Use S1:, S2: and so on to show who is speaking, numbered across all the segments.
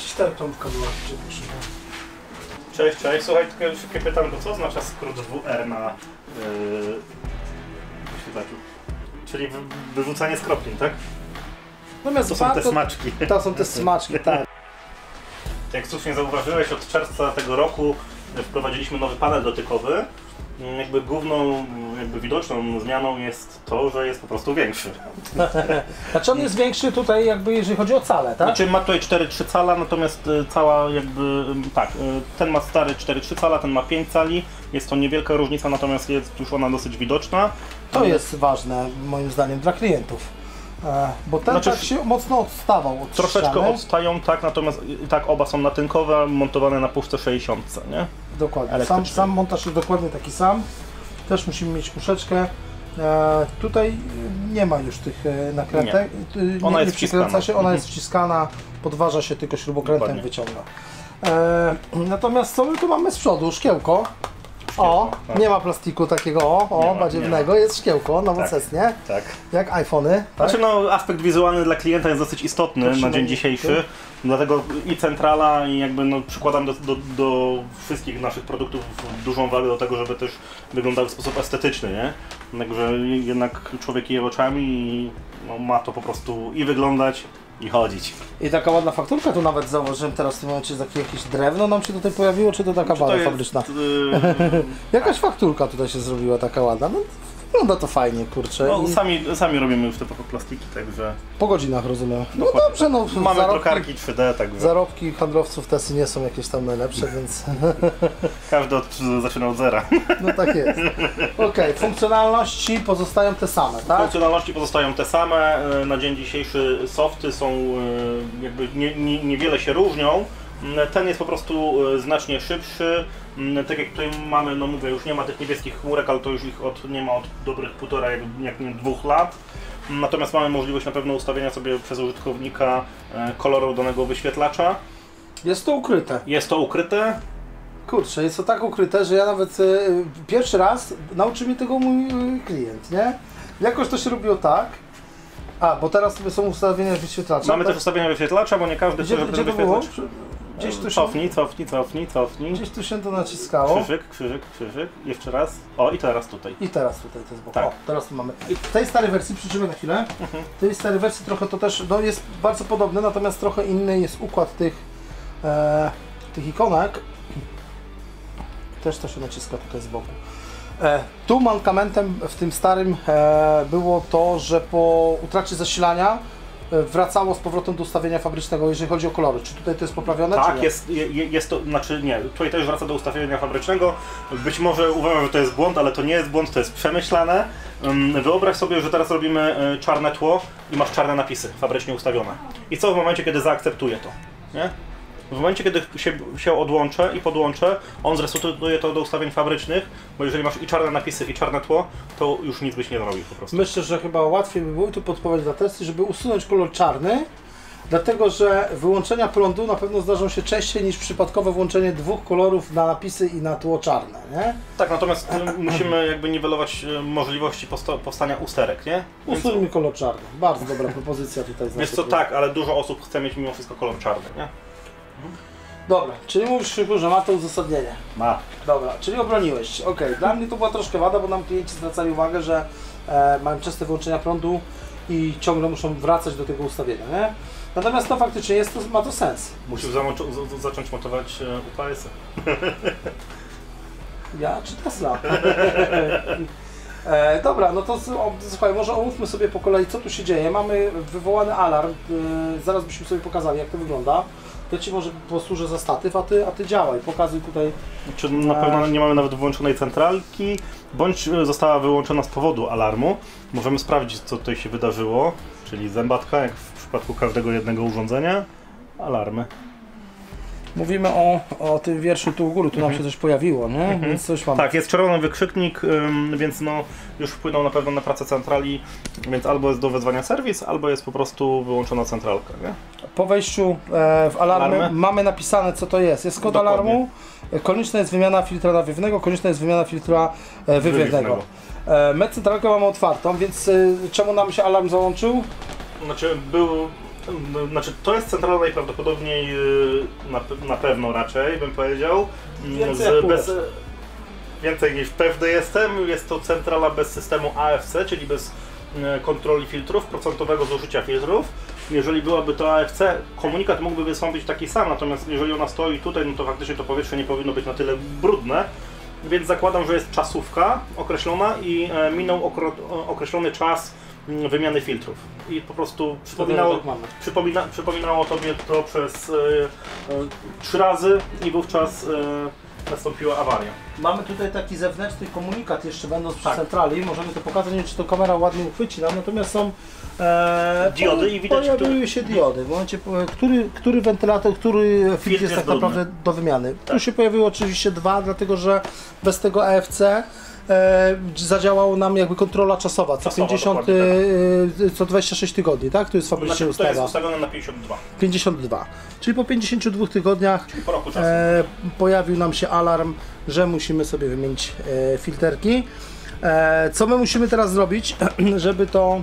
S1: Gdzieś tam w kabelach, gdzie proszę.
S2: Cześć. Słuchaj, tylko szybkie pytanie, to co oznacza skrót WR na wyświetlaczu? Czyli wyrzucanie skroplin, tak?
S1: Natomiast
S2: to są te smaczki.
S1: To są te smaczki, tak.
S2: Jak słusznie zauważyłeś, od czerwca tego roku wprowadziliśmy nowy panel dotykowy. Jakby główną, widoczną zmianą jest to, że jest po prostu większy.
S1: Znaczy on jest większy tutaj jakby jeżeli chodzi o calę, tak?
S2: Znaczy ma tutaj 4,3 cala, natomiast cała ten ma stary 4,3 cala, ten ma 5 cali. Jest to niewielka różnica, natomiast jest już ona dosyć widoczna.
S1: To jest ważne moim zdaniem dla klientów. Bo ten tak się mocno odstawał od
S2: troszeczkę
S1: ściany.
S2: odstają, tak, natomiast tak oba są natynkowe, montowane na puszce 60, nie?
S1: Dokładnie, sam montaż jest dokładnie taki sam. Też musimy mieć puszeczkę. Tutaj nie ma już tych nakrętek.
S2: Ona jest
S1: przykręca się, ona jest wciskana, podważa się, tylko śrubokrętem wyciąga. Natomiast co my tu mamy z przodu? Szkiełko.
S2: Tak.
S1: Nie ma plastiku takiego, badziewnego, jest szkiełko, nowoczesnie,
S2: tak.
S1: Jak iPhony. Tak?
S2: Znaczy aspekt wizualny dla klienta jest dosyć istotny na dzień dzisiejszy, dlatego i centrala i przykładam do wszystkich naszych produktów dużą wagę do tego, żeby też wyglądały w sposób estetyczny, nie? Także jednak człowiek je oczami i ma to po prostu i wyglądać, i chodzić.
S1: I taka ładna fakturka tu nawet zauważyłem teraz w tym momencie, jakieś drewno nam się tutaj pojawiło, czy to taka bala fabryczna? Jakaś fakturka tutaj się zrobiła taka ładna. No, wygląda to fajnie, kurczę.
S2: No, sami robimy już te plastiki, także...
S1: Po godzinach rozumiem. No dobrze,
S2: mamy drukarki 3D, także...
S1: Zarobki handlowców testy nie są jakieś tam najlepsze, więc...
S2: Każdy zaczyna od zera.
S1: No tak jest. Okej, funkcjonalności pozostają te same, tak?
S2: Funkcjonalności pozostają te same. Na dzień dzisiejszy softy są niewiele się różnią. Ten jest po prostu znacznie szybszy. Tak jak tutaj mamy, no mówię, już nie ma tych niebieskich chmurek, ale to już ich nie ma od dobrych 1,5–2 lat. Natomiast mamy możliwość na pewno ustawienia sobie przez użytkownika koloru danego wyświetlacza.
S1: Jest to ukryte.
S2: Jest to ukryte.
S1: Kurczę, jest to tak ukryte, że ja nawet pierwszy raz nauczył mnie tego mój klient, nie? Jakoś to się robiło tak. Bo teraz sobie są ustawienia wyświetlacza.
S2: Mamy też ustawienia wyświetlacza, bo nie każdy chce, żeby
S1: ten wyświetlacz...
S2: Gdzieś tu cofnij.
S1: Gdzieś tu się to naciskało.
S2: Krzyżyk. Jeszcze raz. I teraz tutaj.
S1: I teraz tutaj to jest boku.
S2: Tak.
S1: Teraz tu mamy. W tej starej wersji, przytrzymaj na chwilę. W tej starej wersji trochę to też jest bardzo podobne, natomiast trochę inny jest układ tych ikonek. Też to się naciska tutaj z boku. Tu mankamentem w tym starym było to, że po utracie zasilania wracało z powrotem do ustawienia fabrycznego, jeżeli chodzi o kolory. Czy tutaj to jest poprawione?
S2: Tak,
S1: czy nie?
S2: jest to, znaczy nie, tutaj też wraca do ustawienia fabrycznego. Być może uważam, że to jest błąd, ale to nie jest błąd, to jest przemyślane. Wyobraź sobie, że teraz robimy czarne tło i masz czarne napisy fabrycznie ustawione. I co w momencie, kiedy zaakceptuję to? Nie? W momencie, kiedy się odłączę i podłączę, on zresetuje to do ustawień fabrycznych, bo jeżeli masz i czarne napisy, i czarne tło, to już nic byś nie zrobił po prostu.
S1: Myślę, że chyba łatwiej by było tu podpowiedź dla testy, żeby usunąć kolor czarny, dlatego że wyłączenia prądu na pewno zdarzą się częściej niż przypadkowe włączenie dwóch kolorów na napisy i na tło czarne, nie?
S2: Tak, natomiast musimy niwelować możliwości powstania usterek, nie?
S1: Usuńmy kolor czarny. Bardzo dobra propozycja tutaj.
S2: Wiesz co, tak, ale dużo osób chce mieć mimo wszystko kolor czarny, nie?
S1: Dobra, czyli mówisz, że ma to uzasadnienie.
S2: Ma.
S1: Dobra, czyli obroniłeś. Okej, dla mnie to była troszkę wada, bo nam klienci zwracali uwagę, że mają częste wyłączenia prądu i ciągle muszą wracać do tego ustawienia, nie? Natomiast to faktycznie ma to sens.
S2: Musisz zacząć montować UPS-y.
S1: Ja czy Tesla? Dobra, no to słuchaj, może omówmy sobie po kolei, co tu się dzieje. Mamy wywołany alarm, zaraz byśmy sobie pokazali, jak to wygląda. Ja Ci może posłużę za statyw, a ty działaj, pokazuj tutaj.
S2: Czy na pewno nie mamy nawet wyłączonej centralki, bądź została wyłączona z powodu alarmu. Możemy sprawdzić, co tutaj się wydarzyło, czyli zębatka, jak w przypadku każdego jednego urządzenia, alarmy.
S1: Mówimy o tym wierszu tu u góry, tu nam się coś pojawiło, nie? Więc coś mamy.
S2: Tak, jest czerwony wykrzyknik, więc no już wpłynął na pewno na pracę centrali, więc albo jest do wezwania serwis, albo jest po prostu wyłączona centralka, nie?
S1: Po wejściu w alarmy mamy napisane, co to jest. Jest kod alarmu, konieczna jest wymiana filtra nawiewnego, konieczna jest wymiana filtra wywiewnego. My centralkę mamy otwartą, więc czemu nam się alarm załączył?
S2: Znaczy był Znaczy, to jest centrala najprawdopodobniej, na pewno raczej, bym powiedział. Więcej niż pewny jestem, jest to centrala bez systemu AFC, czyli bez kontroli filtrów, procentowego zużycia filtrów. Jeżeli byłaby to AFC, komunikat mógłby wystąpić taki sam, natomiast jeżeli ona stoi tutaj, no to faktycznie to powietrze nie powinno być na tyle brudne. Więc zakładam, że jest czasówka określona i minął określony czas wymiany filtrów. I po prostu przypominało tobie to przez 3 razy i wówczas nastąpiła awaria.
S1: Mamy tutaj taki zewnętrzny komunikat jeszcze będąc przy centrali, możemy to pokazać, nie wiem czy to kamera ładnie uchwyci nam, natomiast są
S2: diody i widać,
S1: pojawiły się diody. W momencie, który wentylator, który filtr jest tak naprawdę do wymiany. Tak. Tu się pojawiły oczywiście 2, dlatego że bez tego AFC zadziałało nam jakby kontrola czasowa, co 50, tak. Co 26 tygodni, tak? Tu jest fabrycznie ustawa.
S2: To jest ustawione na 52.
S1: 52. Czyli po 52 tygodniach
S2: po roku czasu.
S1: Pojawił nam się alarm, że musimy sobie wymienić filterki. Co my musimy teraz zrobić, żeby to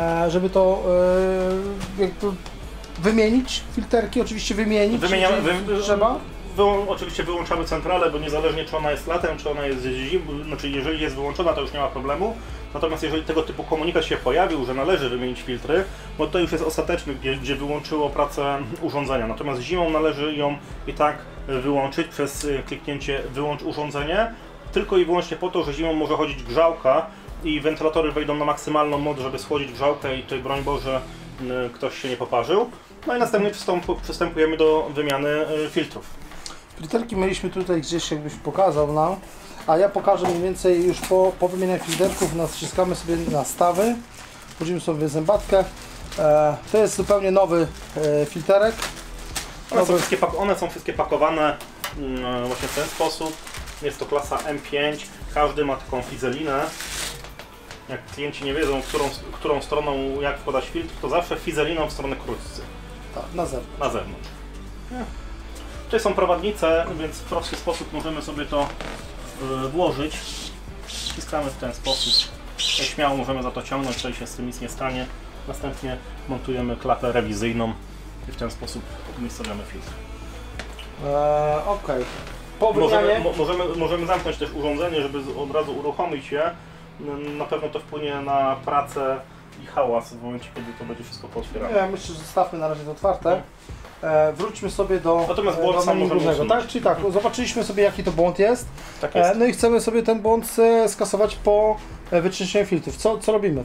S1: jakby wymienić filterki? Oczywiście wymienić. Trzeba?
S2: Oczywiście wyłączamy centralę, bo niezależnie czy ona jest latem, czy ona jest zimą, znaczy jeżeli jest wyłączona, to już nie ma problemu. Natomiast jeżeli tego typu komunikat się pojawił, że należy wymienić filtry, no to już jest ostateczny, gdzie wyłączyło pracę urządzenia. Natomiast zimą należy ją i tak wyłączyć przez kliknięcie wyłącz urządzenie, tylko i wyłącznie po to, że zimą może chodzić grzałka i wentylatory wejdą na maksymalną moc, żeby schłodzić grzałkę i tutaj broń Boże ktoś się nie poparzył. No i następnie przystępujemy do wymiany filtrów.
S1: Filterki mieliśmy tutaj gdzieś, jakbyś pokazał nam, a ja pokażę mniej więcej już po wymianie filterków. Naciskamy sobie na stawy, wchodzimy sobie w zębatkę. To jest zupełnie nowy filterek.
S2: One są wszystkie pakowane właśnie w ten sposób. Jest to klasa M5, każdy ma taką fizelinę. Jak klienci nie wiedzą, którą stroną jak wkładać filtr, to zawsze fizeliną w stronę krótcy.
S1: Tak, na zewnątrz.
S2: Na zewnątrz. Tutaj są prowadnice, więc w prosty sposób możemy sobie to włożyć. Wciskamy w ten sposób. Śmiało możemy za to ciągnąć, tutaj się z tym nic nie stanie. Następnie montujemy klapę rewizyjną i w ten sposób umiejscowiamy filtr.
S1: Okej.
S2: Możemy zamknąć też urządzenie, żeby od razu uruchomić je. Na pewno to wpłynie na pracę i hałas w momencie, kiedy to będzie wszystko pootwierane.
S1: Ja myślę, że zostawmy na razie to otwarte. Wróćmy sobie do
S2: menu
S1: głównego, tak? Czyli tak, zobaczyliśmy sobie jaki to błąd jest.
S2: Tak jest.
S1: No i chcemy sobie ten błąd skasować po wyczyszczeniu filtrów. Co robimy?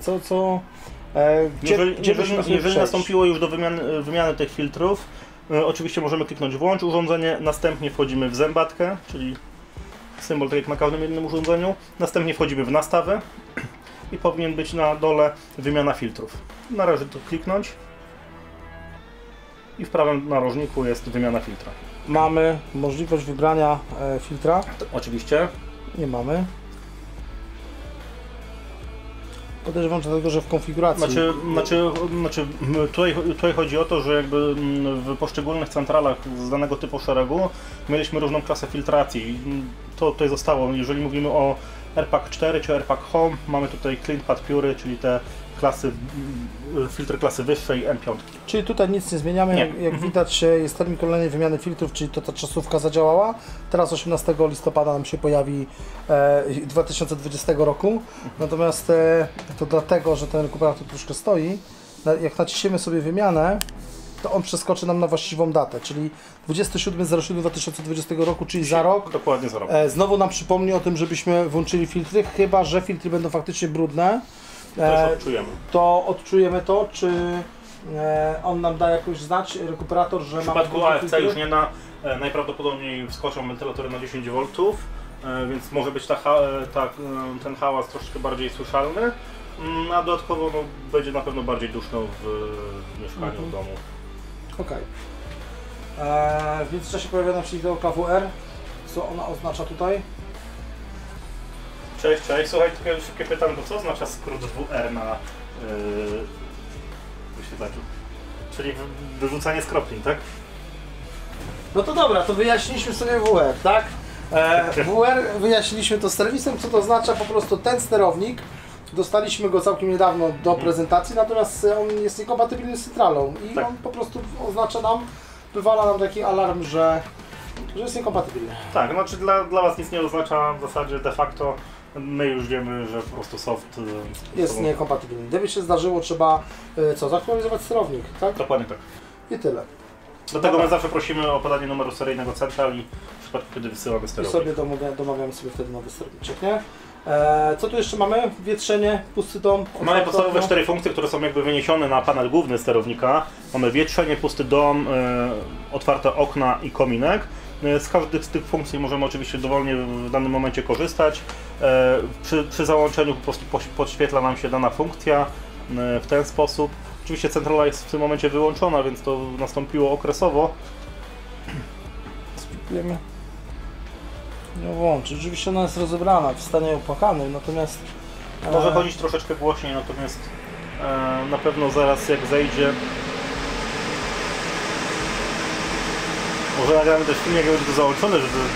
S2: Jeżeli nastąpiło już do wymiany tych filtrów, oczywiście możemy kliknąć włącz urządzenie, następnie wchodzimy w zębatkę, czyli symbol tak jak na każdym innym urządzeniu, następnie wchodzimy w nastawy i powinien być na dole wymiana filtrów. Należy tu kliknąć i w prawym narożniku jest wymiana filtra.
S1: Mamy możliwość wybrania filtra?
S2: Oczywiście.
S1: Nie mamy. Podejrzewam, dlatego, że w konfiguracji...
S2: Tutaj chodzi o to, że jakby w poszczególnych centralach z danego typu szeregu mieliśmy różną klasę filtracji. To tutaj zostało, jeżeli mówimy o AirPack 4 czy AirPack Home, mamy tutaj CleanPad Pure, czyli te klasy, filtry klasy wyższej M5.
S1: Czyli tutaj nic nie zmieniamy, nie. Jak widać jest termin kolejnej wymiany filtrów, czyli to ta czasówka zadziałała. Teraz 18 listopada nam się pojawi 2020 roku, natomiast to dlatego, że ten rekuperator troszkę stoi, jak naciśniemy sobie wymianę, to on przeskoczy nam na właściwą datę, czyli 27.07.2020 roku, czyli za rok.
S2: Dokładnie za rok.
S1: Znowu nam przypomni o tym, żebyśmy włączyli filtry, chyba że filtry będą faktycznie brudne. To odczujemy to, czy on nam da jakoś znać, rekuperator, że
S2: w przypadku AFC już nie najprawdopodobniej wskoczą wentylatory na 10 V, więc może być ten hałas troszkę bardziej słyszalny, a dodatkowo będzie na pewno bardziej duszno w mieszkaniu, w domu.
S1: Okej. W międzyczasie pojawia nam się literka WR. Co ona oznacza tutaj?
S2: Cześć. Słuchaj, tylko szybkie pytanie, to co oznacza skrót WR na wyświetlaczu? Czyli wyrzucanie skroplin, tak?
S1: No to dobra, to wyjaśniliśmy sobie WR, tak? WR wyjaśniliśmy to z serwisem, co to oznacza po prostu ten sterownik, Dostaliśmy go całkiem niedawno do prezentacji, natomiast on jest niekompatybilny z centralą i
S2: Tak.
S1: on po prostu oznacza nam, wywala nam taki alarm, że jest niekompatybilny.
S2: Tak, znaczy dla Was nic nie oznacza w zasadzie de facto. My już wiemy, że po prostu soft
S1: Jest niekompatybilny. Gdyby się zdarzyło, trzeba zaktualizować sterownik, tak?
S2: Dokładnie tak.
S1: I tyle.
S2: Dlatego my zawsze prosimy o podanie numeru seryjnego central i w przypadku, kiedy wysyłamy
S1: I
S2: sterownik.
S1: sobie domawiamy sobie wtedy nowy sterowniczek, nie? Co tu jeszcze mamy? Wietrzenie, pusty dom.
S2: Mamy podstawowe 4 funkcje, które są jakby wyniesione na panel główny sterownika. Mamy wietrzenie, pusty dom, otwarte okna i kominek. Z każdych z tych funkcji możemy oczywiście dowolnie w danym momencie korzystać. Przy załączeniu po prostu podświetla nam się dana funkcja w ten sposób. Oczywiście centrala jest w tym momencie wyłączona, więc to nastąpiło okresowo.
S1: Spróbujemy ją włączyć. Oczywiście ona jest rozebrana w stanie opłakanym, natomiast...
S2: Może chodzić troszeczkę głośniej, natomiast na pewno zaraz jak zejdzie. Może nagramy też film, jak będzie to załączone,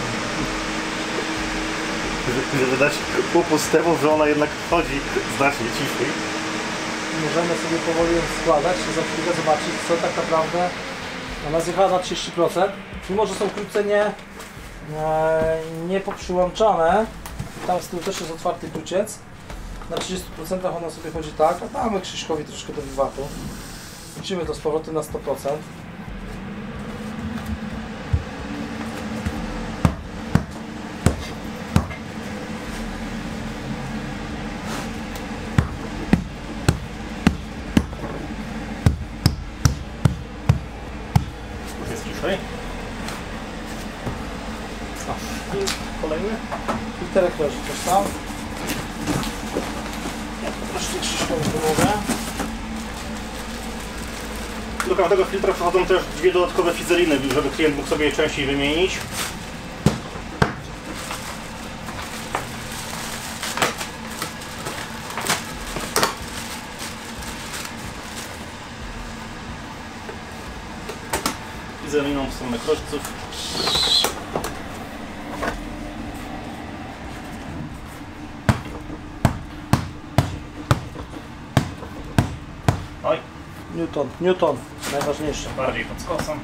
S2: żeby dać upust temu, że ona jednak chodzi znacznie ciszej.
S1: Możemy sobie powoli ją składać i za chwilę zobaczyć, co tak naprawdę ona zjechała na 30%. Mimo, że są krótce nie poprzyłączane, tam z tyłu też jest otwarty kluciec. Na 30% ona sobie chodzi tak, a damy Krzyśkowi troszkę do wiwatu. Wrócimy to z powrotem na 100%.
S2: Jest ciszej. Kolejny.
S1: Filterek leży też tam. Troszkę Krzyśkowi pomogę.
S2: Do każdego filtra wchodzą też 2 dodatkowe fizeriny, żeby klient mógł sobie je częściej wymienić. Fizeriną w stronę krożców. Oj,
S1: Newton, najważniejsze.
S2: bardziej pod skosem.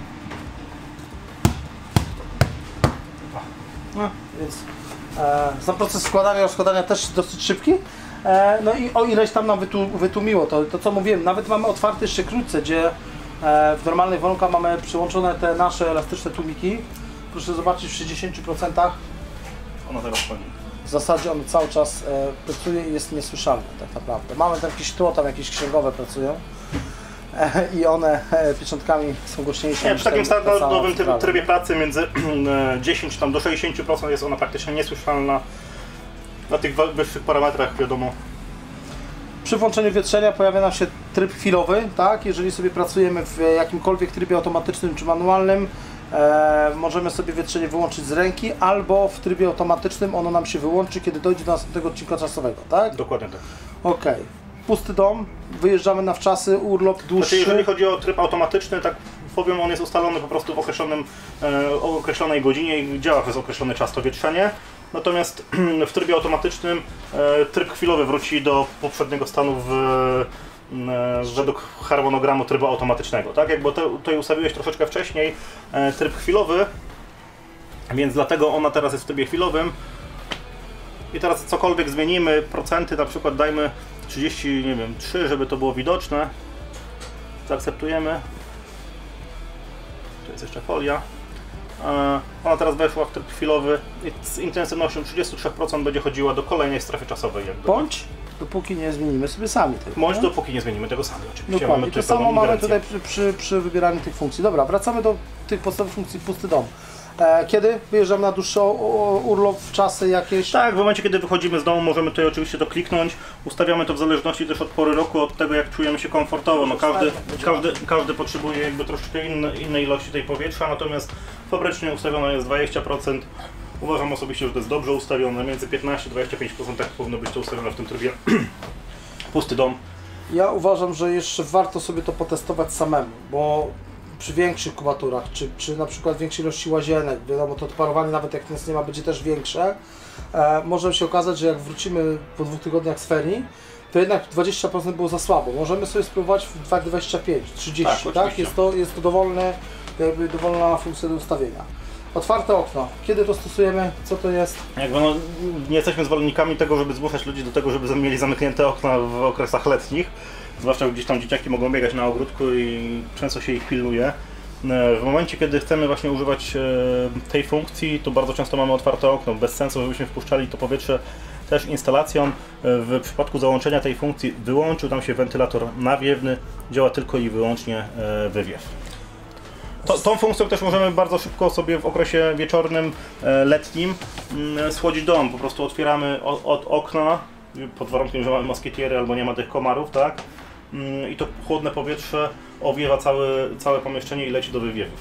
S1: No, więc sam proces składania i rozkładania też dosyć szybki. No i o ileś tam nam wytłumiło, to co mówiłem, nawet mamy otwarte jeszcze krótce, gdzie w normalnych warunkach mamy przyłączone te nasze elastyczne tłumiki. Proszę zobaczyć, w 60%
S2: Ona teraz chodzi.
S1: w zasadzie on cały czas pracuje i jest niesłyszalny tak naprawdę. Mamy tam jakieś tło, tam jakieś księgowe pracują i one pieczątkami są głośniejsze.
S2: Nie,
S1: niż
S2: przy takim
S1: ta cała
S2: standardowym
S1: centrala.
S2: trybie pracy między 10 tam do 60% jest ona praktycznie niesłyszalna. Na tych wyższych parametrach wiadomo.
S1: Przy włączeniu wietrzenia pojawia nam się tryb chwilowy, tak? Jeżeli sobie pracujemy w jakimkolwiek trybie automatycznym czy manualnym, możemy sobie wietrzenie wyłączyć z ręki, albo w trybie automatycznym ono nam się wyłączy, kiedy dojdzie do następnego odcinka czasowego, tak?
S2: Dokładnie tak.
S1: Ok. Pusty dom, wyjeżdżamy na wczasy, urlop dłuższy.
S2: Znaczy, jeżeli chodzi o tryb automatyczny, tak powiem, on jest ustalony po prostu w o określonej godzinie i działa przez określony czas to wietrzenie. Natomiast w trybie automatycznym tryb chwilowy wróci do poprzedniego stanu według harmonogramu trybu automatycznego. Tak? Jakby tutaj ustawiłeś troszeczkę wcześniej tryb chwilowy, więc dlatego ona teraz jest w trybie chwilowym. I teraz cokolwiek zmienimy, procenty na przykład dajmy 30, nie wiem, 3, żeby to było widoczne. Zaakceptujemy. Tu jest jeszcze folia. Ona teraz weszła w tryb chwilowy i z intensywnością 33% będzie chodziła do kolejnej strefy czasowej. Jakby.
S1: Bądź dopóki nie zmienimy sobie sami tego.
S2: Bądź
S1: nie?
S2: dopóki nie zmienimy tego sami, oczywiście.
S1: Dokładnie,
S2: Mamy
S1: to
S2: tutaj
S1: samo
S2: pewną
S1: mamy
S2: ingerencję.
S1: tutaj przy wybieraniu tych funkcji. Dobra, wracamy do tych podstawowych funkcji pusty dom. Kiedy wyjeżdżam na dłuższy urlop, w czasy jakieś?
S2: Tak, w momencie kiedy wychodzimy z domu możemy tutaj oczywiście to kliknąć. Ustawiamy to w zależności też od pory roku, od tego jak czujemy się komfortowo. No, każdy potrzebuje jakby troszeczkę innej ilości tej powietrza, natomiast fabrycznie ustawione jest 20%. Uważam osobiście, że to jest dobrze ustawione, między 15-25% tak powinno być to ustawione w tym trybie. Pusty dom.
S1: Ja uważam, że jeszcze warto sobie to potestować samemu, bo przy większych kubaturach, czy na przykład większej ilości łazienek, wiadomo, to parowanie nawet jak nas nie ma, będzie też większe. Może się okazać, że jak wrócimy po 2 tygodniach z ferii, to jednak 20% było za słabo. Możemy sobie spróbować w 25, 30, tak? Jest to dowolna funkcja do ustawienia. Otwarte okno. Kiedy to stosujemy? Co to jest?
S2: Jakby nie jesteśmy zwolennikami tego, żeby zmuszać ludzi do tego, żeby mieli zamknięte okna w okresach letnich. Zwłaszcza gdzieś tam dzieciaki mogą biegać na ogródku i często się ich pilnuje. W momencie, kiedy chcemy właśnie używać tej funkcji, to bardzo często mamy otwarte okno. Bez sensu, żebyśmy wpuszczali to powietrze też instalacją. W przypadku załączenia tej funkcji wyłączył nam się wentylator nawiewny, działa tylko i wyłącznie wywiew. Tą funkcją też możemy bardzo szybko sobie w okresie wieczornym, letnim schłodzić dom. Po prostu otwieramy od okna, pod warunkiem, że mamy moskitiery albo nie ma tych komarów, tak? I to chłodne powietrze owiewa całe pomieszczenie i leci do wywiewów.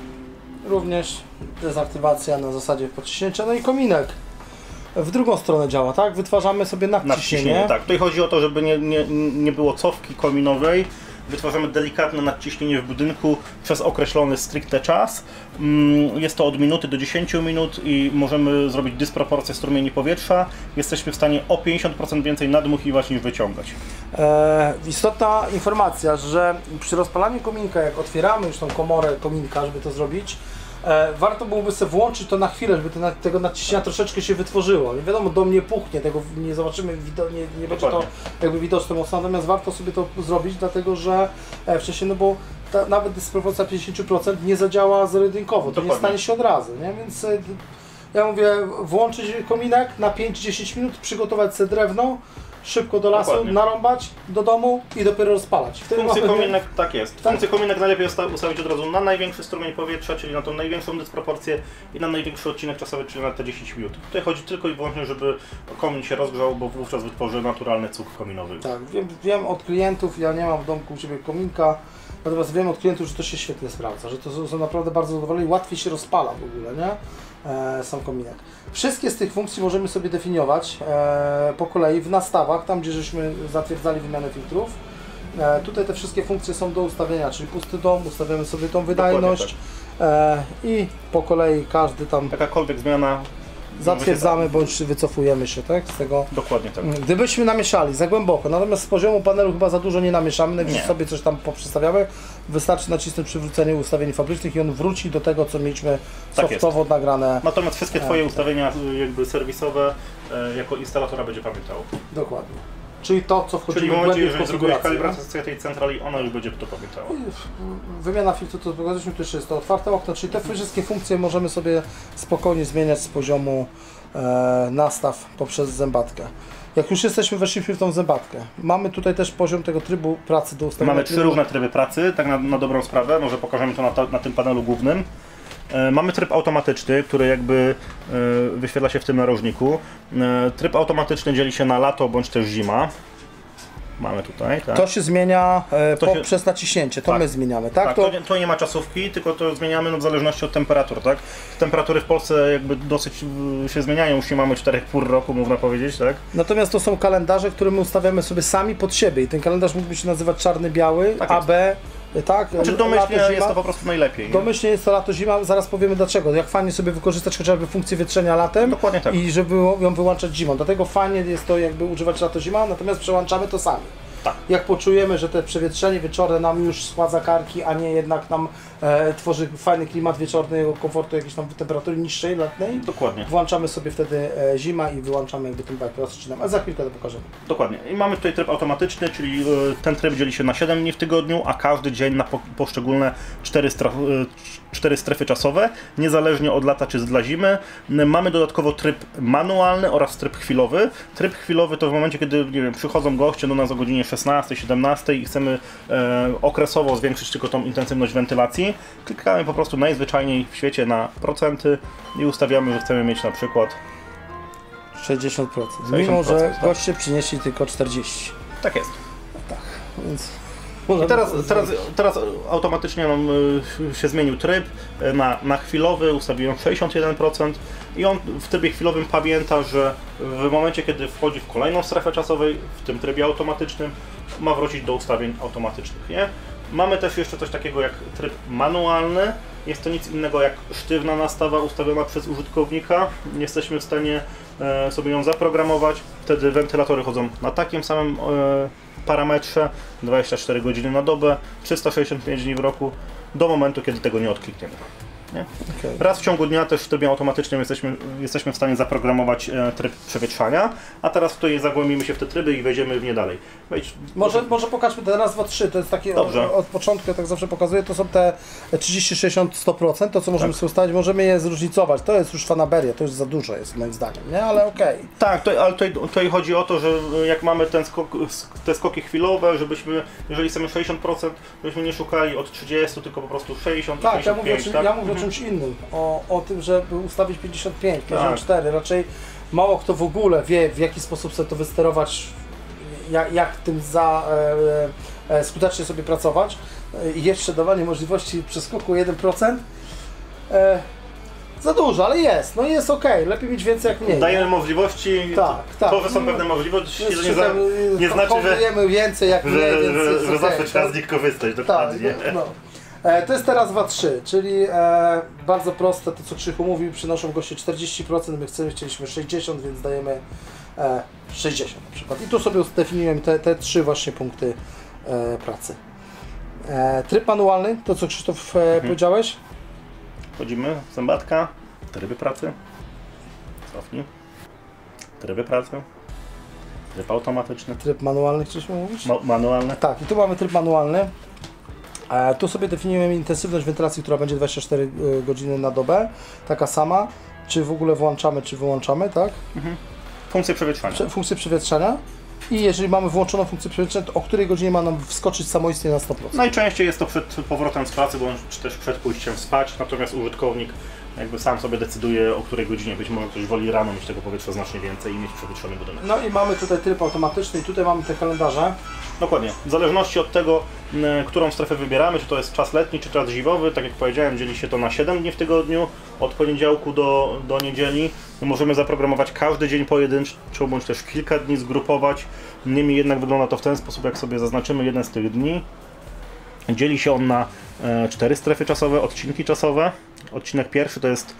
S2: Również dezaktywacja na zasadzie podciśnięcia, no i kominek. W drugą stronę działa, tak? Wytwarzamy sobie nadciśnienie. Tak, tutaj chodzi o to, żeby nie było cofki kominowej. Wytwarzamy delikatne nadciśnienie w budynku przez określony stricte czas. Jest to od minuty do 10 minut i możemy zrobić dysproporcję strumieni powietrza. Jesteśmy w stanie o 50% więcej nadmuchiwać niż wyciągać.
S1: Istotna informacja, że przy rozpalaniu kominka, jak otwieramy już tą komorę kominka, żeby to zrobić, warto byłoby sobie włączyć to na chwilę, żeby tego nadciśnienia troszeczkę się wytworzyło. Nie wiadomo, dom nie puchnie, tego nie zobaczymy, nie będzie to jakby widoczne mocno, natomiast warto sobie to zrobić, dlatego że wcześniej, no bo nawet dysproporcja 50% nie zadziała zero-jedynkowo, to nie stanie się od razu, nie? Więc ja mówię, włączyć kominek na 5-10 minut, przygotować sobie drewno, szybko do lasu, narąbać do domu i dopiero rozpalać.
S2: Funkcję kominek, tak jest. Funkcję kominek najlepiej ustawić od razu na największy strumień powietrza, czyli na tą największą dysproporcję i na największy odcinek czasowy, czyli na te 10 minut. Tutaj chodzi tylko i wyłącznie, żeby komin się rozgrzał, bo wówczas wytworzy naturalny cuk kominowy.
S1: Tak, wiem od klientów, ja nie mam w domku u siebie kominka, natomiast wiem od klientów, że to się świetnie sprawdza, że to są naprawdę bardzo zadowoleni, łatwiej się rozpala w ogóle, nie? Sam kominek. Wszystkie z tych funkcji możemy sobie definiować po kolei w nastawach, tam gdzie żeśmy zatwierdzali wymianę filtrów. Tutaj te wszystkie funkcje są do ustawienia, czyli pusty dom, ustawiamy sobie tą wydajność i po kolei każdy tam
S2: jakakolwiek zmiana
S1: zatwierdzamy bądź wycofujemy się, tak? Z tego.
S2: Dokładnie tak.
S1: Gdybyśmy namieszali za głęboko, natomiast z poziomu panelu chyba za dużo nie namieszamy, najwyżej sobie coś tam poprzestawiamy, wystarczy nacisnąć przywrócenie ustawień fabrycznych i on wróci do tego, co mieliśmy softowo nagrane.
S2: Natomiast wszystkie Twoje ustawienia jakby serwisowe jako instalatora będzie pamiętało.
S1: Dokładnie. Czyli to, co wchodzi
S2: w momencie, jeżeli zrobiłeś kalibrację tej centrali, ona już będzie to pamiętała.
S1: Wymiana filtru, to pokazaliśmy, też jest to otwarte okno, czyli te wszystkie funkcje możemy sobie spokojnie zmieniać z poziomu nastaw poprzez zębatkę. Jak już weszliśmy w tą zębatkę, mamy tutaj też poziom tego trybu pracy do ustawienia.
S2: Mamy 3 różne tryby pracy, tak na dobrą sprawę, może pokażemy to na tym panelu głównym. Mamy tryb automatyczny, który jakby wyświetla się w tym narożniku. Tryb automatyczny dzieli się na lato bądź też zima. Mamy tutaj, tak?
S1: To się zmienia poprzez naciśnięcie, to my zmieniamy, tak?
S2: To nie ma czasówki, tylko to zmieniamy w zależności od temperatur, tak? Temperatury w Polsce jakby dosyć się zmieniają, już nie mamy 4 pór roku, można powiedzieć, tak?
S1: Natomiast to są kalendarze, które my ustawiamy sobie sami pod siebie i ten kalendarz mógłby się nazywać czarny-biały, tak AB, tak?
S2: Znaczy domyślnie jest to po prostu najlepiej.
S1: Domyślnie jest to lato-zima, zaraz powiemy dlaczego. Jak fajnie sobie wykorzystać chociażby funkcję wietrzenia latem.
S2: Dokładnie tak.
S1: I żeby ją wyłączać zimą. Dlatego fajnie jest to jakby używać lato-zima, natomiast przełączamy to sami.
S2: Tak.
S1: Jak poczujemy, że te przewietrzenie wieczorne nam już schładza karki, a nie jednak nam tworzy fajny klimat wieczornego komfortu, jakiejś tam temperatury niższej, letniej.
S2: Dokładnie.
S1: Włączamy sobie wtedy zima i wyłączamy jakby ten rozcinam, a za chwilkę to pokażemy.
S2: Dokładnie. I mamy tutaj tryb automatyczny, czyli ten tryb dzieli się na 7 dni w tygodniu, a każdy dzień na poszczególne 4 strefy czasowe, niezależnie od lata czy dla zimy. Mamy dodatkowo tryb manualny oraz tryb chwilowy. Tryb chwilowy to w momencie, kiedy nie wiem, przychodzą goście do nas o godzinie 16, 17 i chcemy okresowo zwiększyć tylko tą intensywność wentylacji. Klikamy po prostu najzwyczajniej w świecie na procenty i ustawiamy, że chcemy mieć na przykład
S1: 60%. Mimo, że goście przynieśli tylko 40%.
S2: Tak jest.
S1: Tak, więc...
S2: I teraz automatycznie nam się zmienił tryb na chwilowy, ustawiłem 61% i on w trybie chwilowym pamięta, że w momencie, kiedy wchodzi w kolejną strefę czasowej, w tym trybie automatycznym, ma wrócić do ustawień automatycznych, nie? Mamy też jeszcze coś takiego jak tryb manualny. Jest to nic innego jak sztywna nastawa ustawiona przez użytkownika. Jesteśmy w stanie sobie ją zaprogramować. Wtedy wentylatory chodzą na takim samym parametrze, 24 godziny na dobę, 365 dni w roku, do momentu, kiedy tego nie odklikniemy. Nie?
S1: Okay.
S2: Raz w ciągu dnia też w trybie automatycznym jesteśmy w stanie zaprogramować tryb przewietrzania, a teraz tutaj zagłębimy się w te tryby i wejdziemy w nie dalej.
S1: Może pokażmy ten raz, dwa, trzy, to jest takie od początku, ja tak zawsze pokazuję, to są te 30, 60, 100%, to co możemy sobie ustalić, możemy je zróżnicować, to jest już fanaberia, to już za dużo jest moim zdaniem, nie? Ale okej.
S2: Tak, ale tutaj chodzi o to, że jak mamy te skoki chwilowe, żebyśmy, jeżeli chcemy 60%, żebyśmy nie szukali od 30, tylko po prostu 60,
S1: tak,
S2: 65,
S1: ja mówię o czymś innym, o tym, żeby ustawić 55, 54, raczej mało kto w ogóle wie, w jaki sposób sobie to wysterować, jak tym skutecznie sobie pracować. I jeszcze dawanie możliwości przeskoku 1%. Za dużo, ale jest, no jest ok, lepiej mieć więcej jak mniej.
S2: Dajemy możliwości,
S1: tak.
S2: To, że są pewne możliwości, nie znaczy, że
S1: więcej jak mniej,
S2: że zawsze trzeba z nich korzystać, dokładnie.
S1: Tak, no. To jest teraz 2-3, czyli bardzo proste, to co Krzychu mówił, przynoszą goście 40%, my chcieliśmy 60%, więc dajemy 60 na przykład. I tu sobie zdefiniujemy te trzy właśnie punkty pracy. Tryb manualny, to co Krzysztof powiedziałeś?
S2: Wchodzimy, zębatka, tryby pracy, cofnij, tryby pracy, tryb automatyczny.
S1: Tryb manualny chcesz mówić?
S2: Manualny.
S1: Tak, i tu mamy tryb manualny. Tu sobie definiujemy intensywność wentylacji, która będzie 24 godziny na dobę, taka sama. Czy w ogóle włączamy, czy wyłączamy, tak?
S2: Funkcję przewietrzania.
S1: Funkcję przewietrzania. I jeżeli mamy włączoną funkcję przewietrzania, to o której godzinie ma nam wskoczyć samoistnie na 100%?
S2: Najczęściej jest to przed powrotem z pracy, czy też przed pójściem spać, natomiast użytkownik jakby sam sobie decyduje, o której godzinie. Być może ktoś woli rano mieć tego powietrza znacznie więcej i mieć przewietrzony budynek.
S1: No i mamy tutaj tryb automatyczny i tutaj mamy te kalendarze.
S2: Dokładnie. W zależności od tego, którą strefę wybieramy, czy to jest czas letni, czy czas zimowy, tak jak powiedziałem, dzieli się to na 7 dni w tygodniu, od poniedziałku do niedzieli. Możemy zaprogramować każdy dzień pojedynczo, bądź też kilka dni zgrupować. Niemniej jednak wygląda to w ten sposób, jak sobie zaznaczymy jeden z tych dni. Dzieli się on na 4 strefy czasowe, odcinki czasowe. Odcinek pierwszy to jest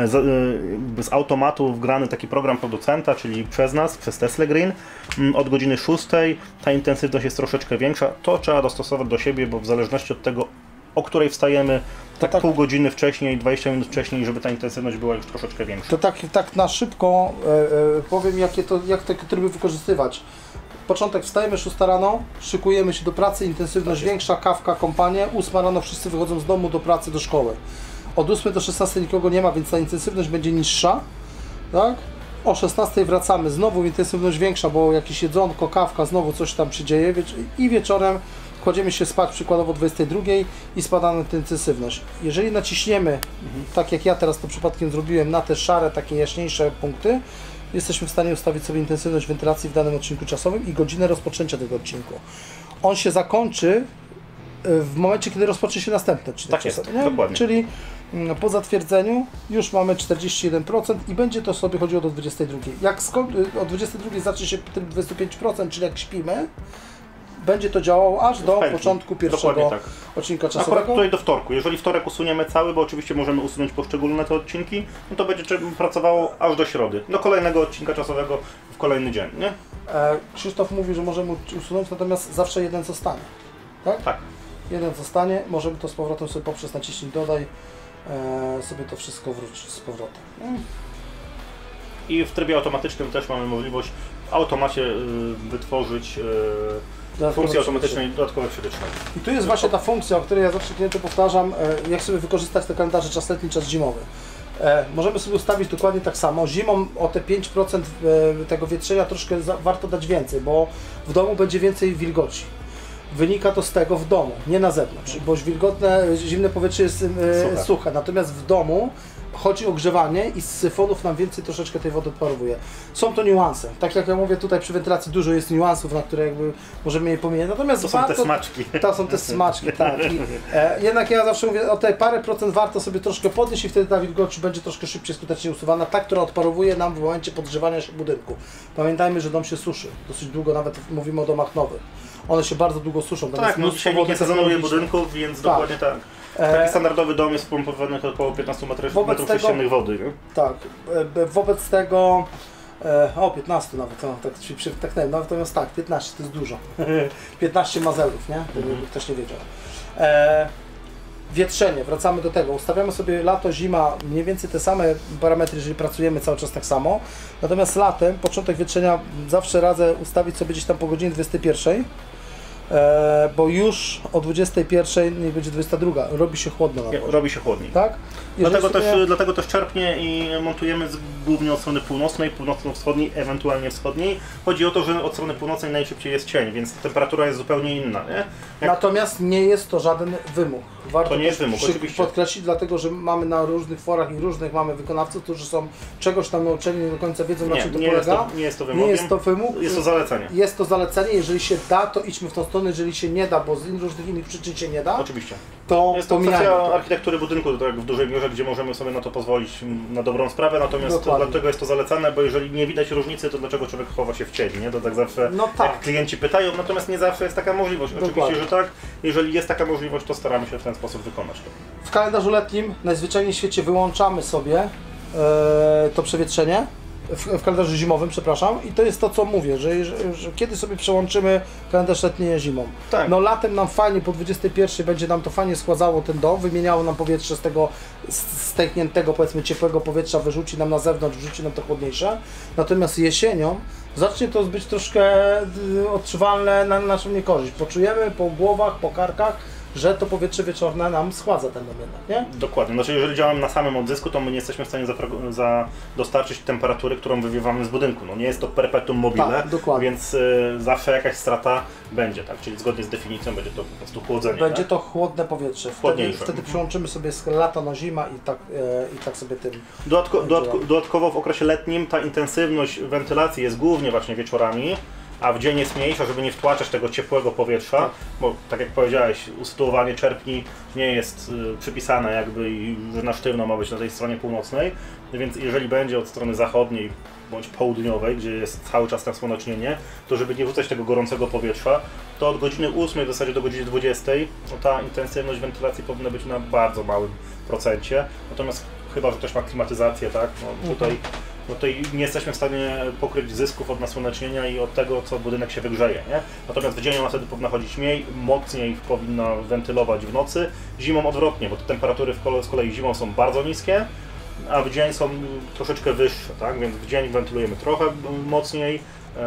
S2: z automatu wgrany taki program producenta, czyli przez nas, przez Tesla Green. Od godziny 6 ta intensywność jest troszeczkę większa. To trzeba dostosować do siebie, bo w zależności od tego, o której wstajemy, tak pół godziny wcześniej, 20 minut wcześniej, żeby ta intensywność była już troszeczkę większa.
S1: To tak na szybko powiem, jak te tryby wykorzystywać. Początek wstajemy 6 rano, szykujemy się do pracy, intensywność większa, kawka, kompanie. 8 rano wszyscy wychodzą z domu do pracy, do szkoły. Od 8 do 16 nikogo nie ma, więc ta intensywność będzie niższa. Tak? O 16 wracamy, znowu intensywność większa, bo jakieś jedzonko, kawka, znowu coś tam się dzieje. I wieczorem kładziemy się spać przykładowo o 22 i spada na tę intensywność. Jeżeli naciśniemy, tak jak ja teraz to przypadkiem zrobiłem, na te szare, takie jaśniejsze punkty, jesteśmy w stanie ustawić sobie intensywność wentylacji w danym odcinku czasowym i godzinę rozpoczęcia tego odcinku. On się zakończy w momencie, kiedy rozpocznie się następny odcinek
S2: tak
S1: czasowy.
S2: Jest, dokładnie.
S1: Czyli po zatwierdzeniu już mamy 41% i będzie to sobie chodziło do 22. Jak od 22 zacznie się tym 25%, czyli jak śpimy, będzie to działało aż do początku pierwszego odcinka czasowego.
S2: Akurat tutaj do wtorku. Jeżeli wtorek usuniemy cały, bo oczywiście możemy usunąć poszczególne te odcinki, no to będzie pracowało aż do środy. Do kolejnego odcinka czasowego w kolejny dzień, nie?
S1: Krzysztof mówi, że możemy usunąć, natomiast zawsze jeden zostanie. Tak?
S2: Tak.
S1: Jeden zostanie, możemy to z powrotem sobie poprzez naciśnij dodaj, sobie to wszystko wrócić z powrotem.
S2: I w trybie automatycznym też mamy możliwość w automacie wytworzyć funkcję automatycznej dodatkowej przewietrzenia.
S1: I tu jest właśnie ta funkcja, o której ja zawsze klientom powtarzam, jak sobie wykorzystać te kalendarze czas letni, czas zimowy. Możemy sobie ustawić dokładnie tak samo. Zimą o te 5% tego wietrzenia troszkę warto dać więcej, bo w domu będzie więcej wilgoci. Wynika to z tego w domu, nie na zewnątrz, bo zimne powietrze jest suche, natomiast w domu chodzi o grzewanie i z syfonów nam więcej troszeczkę tej wody odparowuje. Są to niuanse. Tak jak ja mówię, tutaj przy wentylacji dużo jest niuansów, na które jakby możemy je pomijać. Natomiast
S2: to są te smaczki.
S1: To są te smaczki, tak. Jednak ja zawsze mówię, o te parę procent warto sobie troszkę podnieść i wtedy ta wilgoć będzie troszkę szybciej, skutecznie usuwana. Ta, która odparowuje nam w momencie podgrzewania się budynku. Pamiętajmy, że dom się suszy. Dosyć długo, nawet mówimy o domach nowych. One się bardzo długo suszą.
S2: Tak, no dzisiaj nikt nie sezonuje budynków, więc dokładnie tak. Taki standardowy dom jest pompowany około 15 metrów sześciennych wody. Nie?
S1: Tak. Wobec tego O, 15 nawet, no, tak się przytaknąłem, natomiast tak, 15 to jest dużo. 15 mazelów, nie? Gdyby ktoś nie wiedział. Wietrzenie, wracamy do tego. Ustawiamy sobie lato, zima, mniej więcej te same parametry, jeżeli pracujemy cały czas tak samo. Natomiast latem, początek wietrzenia zawsze radzę ustawić sobie gdzieś tam po godzinie 21. Bo już o 21 nie będzie 22, robi się chłodno na dworze.
S2: Robi się chłodniej.
S1: Tak?
S2: Dlatego też czerpnie i montujemy głównie od strony północnej, północno-wschodniej, ewentualnie wschodniej. Chodzi o to, że od strony północnej najszybciej jest cień, więc temperatura jest zupełnie inna. Nie?
S1: Natomiast nie jest to żaden wymóg. Warto
S2: to nie jest wymóg, oczywiście.
S1: podkreślić, dlatego że mamy na różnych forach i różnych mamy wykonawców, którzy są czegoś tam nauczeni, nie do końca wiedzą, na czym to polega.
S2: Nie jest to wymóg.
S1: Jest
S2: to zalecenie.
S1: Jest to zalecenie, jeżeli się da, to idźmy w tą stronę, jeżeli się nie da, bo z różnych innych przyczyn się nie da.
S2: Oczywiście.
S1: To
S2: jest to kwestia architektury budynku, tak w dużej mierze, gdzie możemy sobie na to pozwolić na dobrą sprawę, natomiast dlatego jest to zalecane, bo jeżeli nie widać różnicy, to dlaczego człowiek chowa się w cień, nie? To tak zawsze jak klienci pytają, natomiast nie zawsze jest taka możliwość. Oczywiście, że tak. Jeżeli jest taka możliwość, to staramy się w ten sposób wykonać to.
S1: W kalendarzu letnim najzwyczajniej w świecie wyłączamy sobie to przewietrzenie. W kalendarzu zimowym, przepraszam, i to jest to, co mówię, że kiedy sobie przełączymy kalendarz letni zimą.
S2: Tak.
S1: No latem nam fajnie, po 21 będzie nam to fajnie schładzało ten dom, wymieniało nam powietrze z tego stekniętego, powiedzmy, ciepłego powietrza, wyrzuci nam na zewnątrz, wrzuci nam to chłodniejsze. Natomiast jesienią zacznie to być troszkę odczuwalne na naszą niekorzyść. Poczujemy po głowach, po karkach, że to powietrze wieczorne nam schładza ten dom jednak, nie?
S2: Dokładnie. Znaczy, jeżeli działamy na samym odzysku, to my nie jesteśmy w stanie dostarczyć temperatury, którą wywiewamy z budynku. No nie jest to perpetuum mobile, więc zawsze jakaś strata będzie, tak? Czyli zgodnie z definicją będzie to po prostu chłodzenie.
S1: Będzie to chłodne powietrze. Wtedy przełączymy sobie z lata na zima i tak sobie tym...
S2: Dodatkowo w okresie letnim ta intensywność wentylacji jest głównie właśnie wieczorami, a w dzień jest mniejsza, żeby nie wtłaczać tego ciepłego powietrza, bo tak jak powiedziałeś, usytuowanie czerpni nie jest przypisane jakby i że na sztywno ma być na tej stronie północnej, więc jeżeli będzie od strony zachodniej bądź południowej, gdzie jest cały czas nasłonecznienie, to żeby nie wrzucać tego gorącego powietrza, to od godziny 8 w zasadzie do godziny 20 no ta intensywność wentylacji powinna być na bardzo małym procencie, natomiast chyba, że ktoś ma klimatyzację, tak, no tutaj nie jesteśmy w stanie pokryć zysków od nasłonecznienia i od tego, co budynek się wygrzeje, nie? Natomiast w dzień ona wtedy powinna chodzić mocniej powinna wentylować w nocy, zimą odwrotnie, bo te temperatury z kolei zimą są bardzo niskie, a w dzień są troszeczkę wyższe, tak? Więc w dzień wentylujemy trochę mocniej,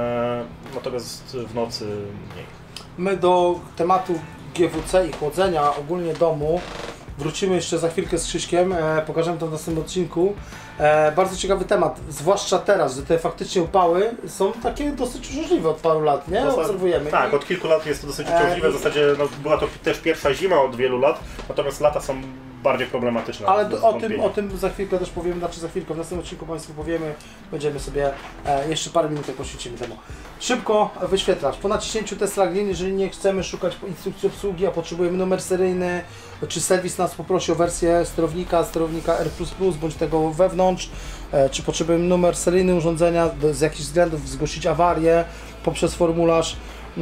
S2: natomiast w nocy mniej.
S1: My do tematu GWC i chłodzenia ogólnie domu wrócimy jeszcze za chwilkę z Krzyśkiem, pokażemy to w następnym odcinku. Bardzo ciekawy temat, zwłaszcza teraz, że te faktycznie upały są takie dosyć uciążliwe od paru lat, nie? Obserwujemy.
S2: Tak, od kilku lat jest to dosyć uciążliwe, w zasadzie no, była to też pierwsza zima od wielu lat, natomiast lata są bardziej problematyczne.
S1: Ale o tym za chwilkę też powiemy, znaczy za chwilkę, w następnym odcinku Państwu powiemy, będziemy sobie jeszcze parę minut poświęcimy temu. Szybko wyświetlacz. Po naciśnięciu Tesla Green, jeżeli nie chcemy szukać instrukcji obsługi, a potrzebujemy numer seryjny, czy serwis nas poprosi o wersję sterownika R++, bądź tego wewnątrz, czy potrzebujemy numer seryjny urządzenia, z jakichś względów zgłosić awarię poprzez formularz.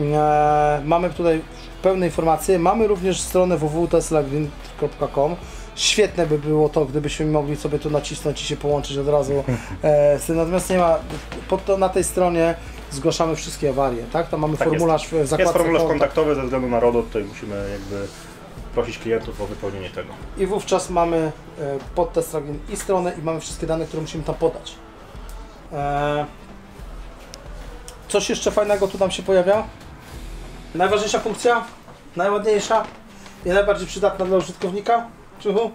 S1: Mamy tutaj pełne informacje. Mamy również stronę www.teslagreen.com. Świetne by było to, gdybyśmy mogli sobie tu nacisnąć i się połączyć od razu z tym. Natomiast nie ma, na tej stronie zgłaszamy wszystkie awarie, tak? Tam mamy formularz w zakładce.
S2: Jest formularz kontaktowy ze względu na RODO, tutaj musimy jakby prosić klientów o wypełnienie tego.
S1: I wówczas mamy pod Tesla Green i stronę i mamy wszystkie dane, które musimy tam podać. Coś jeszcze fajnego tu nam się pojawia? Najważniejsza funkcja? Najładniejsza? I najbardziej przydatna dla użytkownika? Czychu?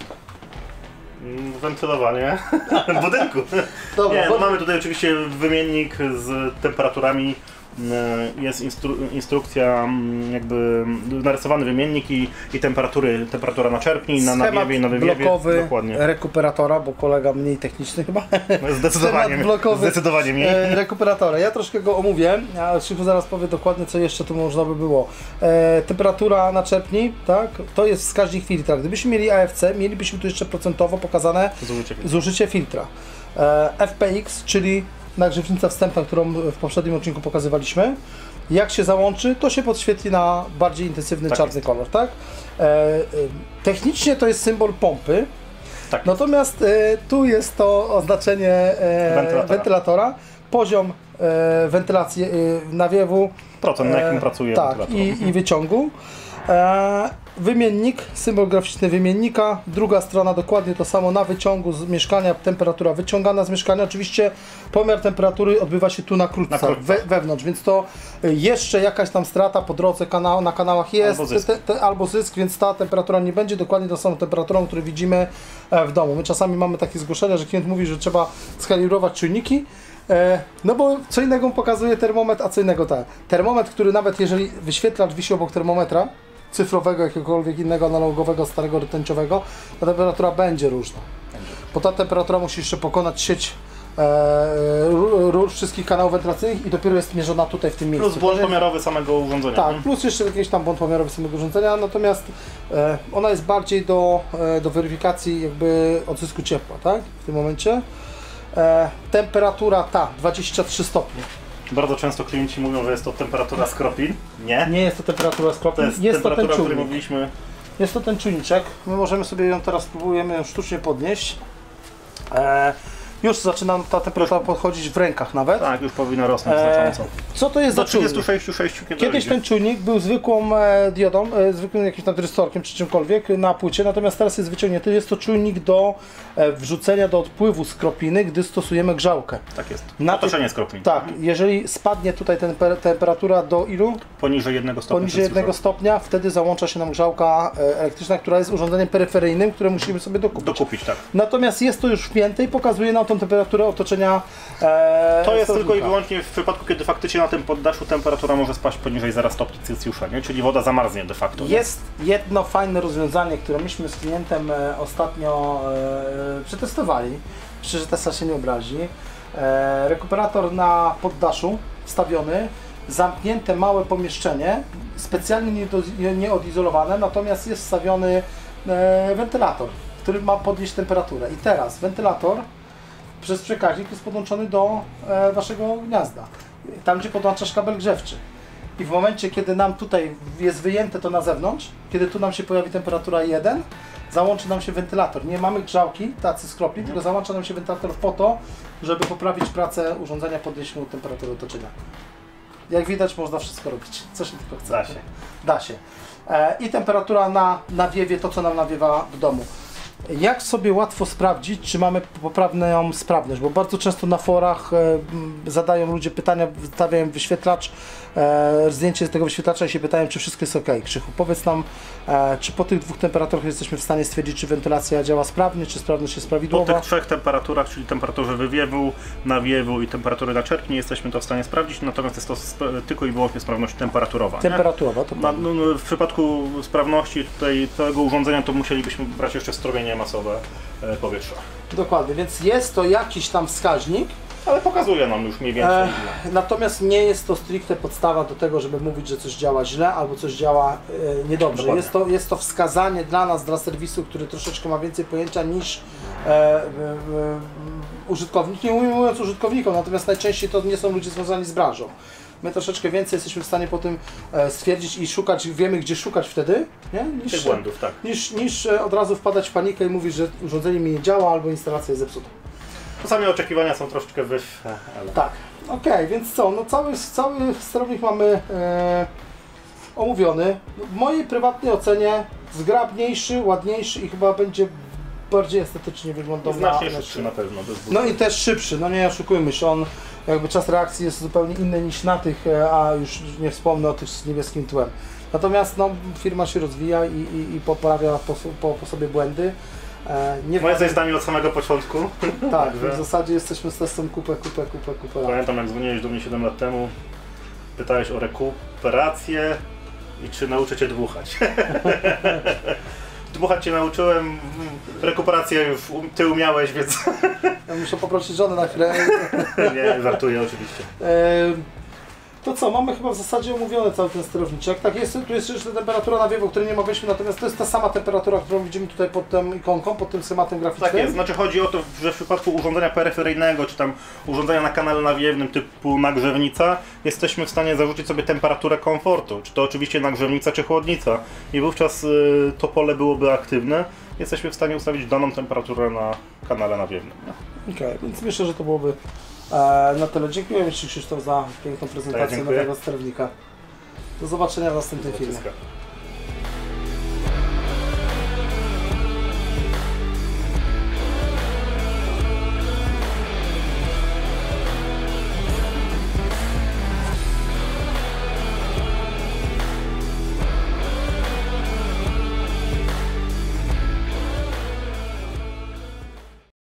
S2: Wentylowanie budynku.
S1: Dobra,
S2: nie, mamy tutaj oczywiście wymiennik z temperaturami, jest instrukcja, jakby narysowany wymiennik i temperatura na czerpni, na nawiewie i na wywiewie.
S1: Blokowy
S2: dokładnie.
S1: Rekuperatora, bo kolega mniej techniczny chyba.
S2: Zdecydowanie mniej.
S1: Rekuperatora. Ja troszkę go omówię, a Krzychu zaraz powie dokładnie, co jeszcze tu można by było. Temperatura na czerpni, tak? To jest wskaźnik filtra. Gdybyśmy mieli AFC, mielibyśmy tu jeszcze procentowo pokazane zużycie filtra. FPX, czyli nagrzewnica wstępna, którą w poprzednim odcinku pokazywaliśmy. Jak się załączy, to się podświetli na bardziej intensywny czarny kolor, tak? Technicznie to jest symbol pompy.
S2: Tak.
S1: Natomiast tu jest to oznaczenie wentylatora, poziom wentylacji nawiewu,
S2: Procent, na jakim pracuje
S1: tak,
S2: wentylator.
S1: i wyciągu. Wymiennik, symbol graficzny wymiennika, druga strona dokładnie to samo na wyciągu z mieszkania, temperatura wyciągana z mieszkania. Oczywiście pomiar temperatury odbywa się tu na krótce, wewnątrz, więc to jeszcze jakaś tam strata po drodze na kanałach jest, albo zysk, więc ta temperatura nie będzie dokładnie tą samą temperaturą, którą widzimy w domu. My czasami mamy takie zgłoszenia, że klient mówi, że trzeba skalibrować czujniki, no bo co innego pokazuje termometr, a co innego tak. Termometr, który nawet jeżeli wyświetlacz wisi obok termometra, cyfrowego, jakiegokolwiek innego analogowego, starego rtęciowego, ta temperatura będzie różna. Bo ta temperatura musi jeszcze pokonać sieć rur wszystkich kanałów wentylacyjnych i dopiero jest mierzona tutaj w tym miejscu.
S2: Plus błąd pomiarowy samego urządzenia.
S1: Tak, plus jeszcze jakiś tam błąd pomiarowy samego urządzenia, natomiast ona jest bardziej do weryfikacji jakby odzysku ciepła, tak? W tym momencie. Temperatura ta 23 stopnie.
S2: Bardzo często klienci mówią, że jest to temperatura skropin. Nie.
S1: Nie jest to temperatura skropin,
S2: To jest temperatura,
S1: to ten
S2: o której
S1: czujnik.
S2: mówiliśmy.
S1: Jest to ten czujniczek. My możemy sobie ją teraz, spróbujemy ją sztucznie podnieść. Już zaczyna ta temperatura podchodzić w rękach nawet.
S2: Tak, już powinna rosnąć znacząco.
S1: Co to jest
S2: Do
S1: za czujnik?
S2: 36 kiedy
S1: Kiedyś ten czujnik był zwykłą diodą, zwykłym jakimś tam trystorkiem czy czymkolwiek na płycie, natomiast teraz jest wyciągnięty. Jest to czujnik do wrzucenia do odpływu skropiny, gdy stosujemy grzałkę.
S2: Tak jest.
S1: Na
S2: Otoczenie skropin.
S1: Tak, jeżeli spadnie tutaj temperatura do ilu?
S2: Poniżej 1 stopnia.
S1: Poniżej 1 stopnia, wtedy załącza się nam grzałka elektryczna, która jest urządzeniem peryferyjnym, które musimy sobie dokupić.
S2: Tak.
S1: Natomiast jest to już wpięte i pokazuje nam tą temperaturę otoczenia.
S2: To jest tylko i wyłącznie w przypadku, kiedy faktycznie na tym poddaszu temperatura może spaść poniżej 0 stopni Celsjusza, nie? Czyli woda zamarznie de facto.
S1: Jest jedno fajne rozwiązanie, które myśmy z klientem ostatnio przetestowali. Myślę, że Tesla się nie obrazi. Rekuperator na poddaszu wstawiony, zamknięte małe pomieszczenie, specjalnie nieodizolowane, natomiast jest wstawiony wentylator, który ma podnieść temperaturę. I teraz wentylator przez przekaźnik jest podłączony do waszego gniazda, tam gdzie podłączasz kabel grzewczy. I w momencie, kiedy nam tutaj jest wyjęte to na zewnątrz, kiedy tu nam się pojawi temperatura 1, załączy nam się wentylator. Nie mamy grzałki, tacy skropli, tylko załącza nam się wentylator po to, żeby poprawić pracę urządzenia, podnieść mu temperaturę otoczenia. Jak widać, można wszystko robić, co się tylko chce.
S2: Da się.
S1: Da się. I temperatura na nawiewie, to co nam nawiewa w domu. Jak sobie łatwo sprawdzić, czy mamy poprawną sprawność, bo bardzo często na forach zadają ludzie pytania, wystawiają wyświetlacz, zdjęcie z tego wyświetlacza i się pytają, czy wszystko jest ok. Krzychu, powiedz nam, czy po tych dwóch temperaturach jesteśmy w stanie stwierdzić, czy wentylacja działa sprawnie, czy sprawność jest prawidłowa?
S2: Po tych trzech temperaturach, czyli temperaturze wywiewu, nawiewu i temperatury naczepki, jesteśmy to w stanie sprawdzić, natomiast jest to tylko i wyłącznie sprawność temperaturowa.
S1: Temperaturowa, to
S2: w przypadku sprawności tutaj tego urządzenia to musielibyśmy brać jeszcze strumienie masowe powietrza.
S1: Dokładnie, więc jest to jakiś tam wskaźnik,
S2: ale pokazuje nam już mniej więcej.
S1: Natomiast nie jest to stricte podstawa do tego, żeby mówić, że coś działa źle albo coś działa niedobrze. Jest to wskazanie dla nas, dla serwisu, który troszeczkę ma więcej pojęcia niż użytkownik. Nie mówiąc użytkownikom, natomiast najczęściej to nie są ludzie związani z branżą. My troszeczkę więcej jesteśmy w stanie po tym stwierdzić i szukać, wiemy gdzie szukać wtedy, nie?
S2: Tych błędów, tak.
S1: niż od razu wpadać w panikę i mówić, że urządzenie mi nie działa albo instalacja jest zepsuta.
S2: Czasami oczekiwania są troszeczkę wyższe, ale...
S1: Tak, okej, więc co, no cały sterownik mamy omówiony. W mojej prywatnej ocenie zgrabniejszy, ładniejszy i chyba będzie bardziej estetycznie wyglądał.
S2: Znacznie szybszy na pewno.
S1: No i też szybszy, no nie oszukujmy się, on jakby czas reakcji jest zupełnie inny niż na tych, a już nie wspomnę o tych z niebieskim tłem. Natomiast no, firma się rozwija i poprawia po sobie błędy.
S2: Moje coś zdanie od samego początku.
S1: Tak, w zasadzie jesteśmy z testem kupę lat.
S2: Pamiętam, jak dzwoniłeś do mnie 7 lat temu, pytałeś o rekuperację i czy nauczę Cię dmuchać. Dmuchać Cię nauczyłem, rekuperację już Ty umiałeś, więc...
S1: Ja muszę poprosić żonę na chwilę.
S2: Nie, żartuję oczywiście.
S1: To co, mamy chyba w zasadzie omówiony cały ten sterowniczek. Tak, tu jest jeszcze temperatura nawiewu, której nie mogliśmy, natomiast to jest ta sama temperatura, którą widzimy tutaj pod tą ikonką, pod tym schematem graficznym.
S2: Tak jest, znaczy chodzi o to, że w przypadku urządzenia peryferyjnego, czy tam urządzenia na kanale nawiewnym typu nagrzewnica, jesteśmy w stanie zarzucić sobie temperaturę komfortu, czy to oczywiście nagrzewnica, czy chłodnica. I wówczas to pole byłoby aktywne. jesteśmy w stanie ustawić daną temperaturę na kanale nawiewnym.
S1: Okej, więc myślę, że to byłoby na tyle. Dziękuję Ci, Krzysztof, za piękną prezentację
S2: dziękuję.
S1: nowego sterownika. Do zobaczenia w następnym filmie.
S2: Wszystko.